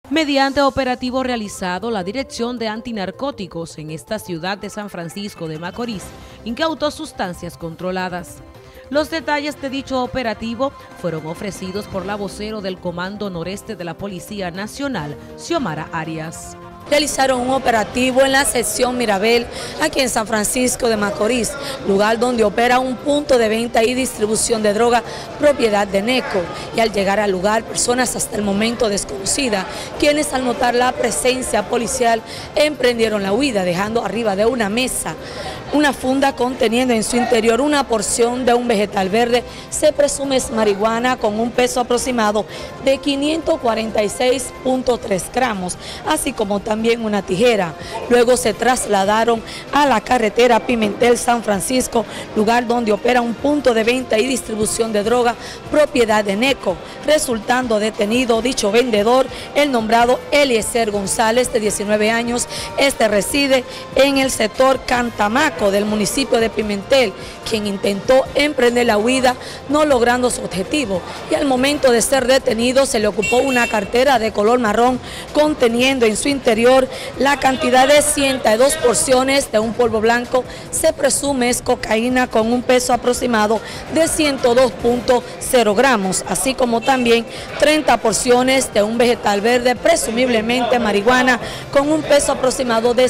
Mediante operativo realizado, la Dirección de Antinarcóticos en esta ciudad de San Francisco de Macorís incautó sustancias controladas. Los detalles de dicho operativo fueron ofrecidos por la vocero del Comando Noreste de la Policía Nacional, Xiomara Arias. Realizaron un operativo en la sección Mirabel, aquí en San Francisco de Macorís, lugar donde opera un punto de venta y distribución de droga propiedad de NECO. Y al llegar al lugar, personas hasta el momento desconocidas, quienes al notar la presencia policial emprendieron la huida, dejando arriba de una mesa una funda conteniendo en su interior una porción de un vegetal verde, se presume es marihuana con un peso aproximado de 546.3 gramos, así como también una tijera. Luego se trasladaron a la carretera Pimentel-San Francisco, lugar donde opera un punto de venta y distribución de droga propiedad de NECO, resultando detenido dicho vendedor, el nombrado Eliezer González, de 19 años. Este reside en el sector Cantamaco del municipio de Pimentel, quien intentó emprender la huida, no logrando su objetivo, y al momento de ser detenido se le ocupó una cartera de color marrón conteniendo en su interior la cantidad de 102 porciones de un polvo blanco, se presume es cocaína con un peso aproximado de 102.0 gramos, así como también 30 porciones de un vegetal verde, presumiblemente marihuana, con un peso aproximado de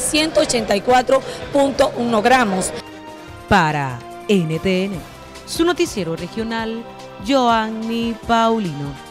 184.1 gramos. Para NTN, su noticiero regional, Joanny Paulino.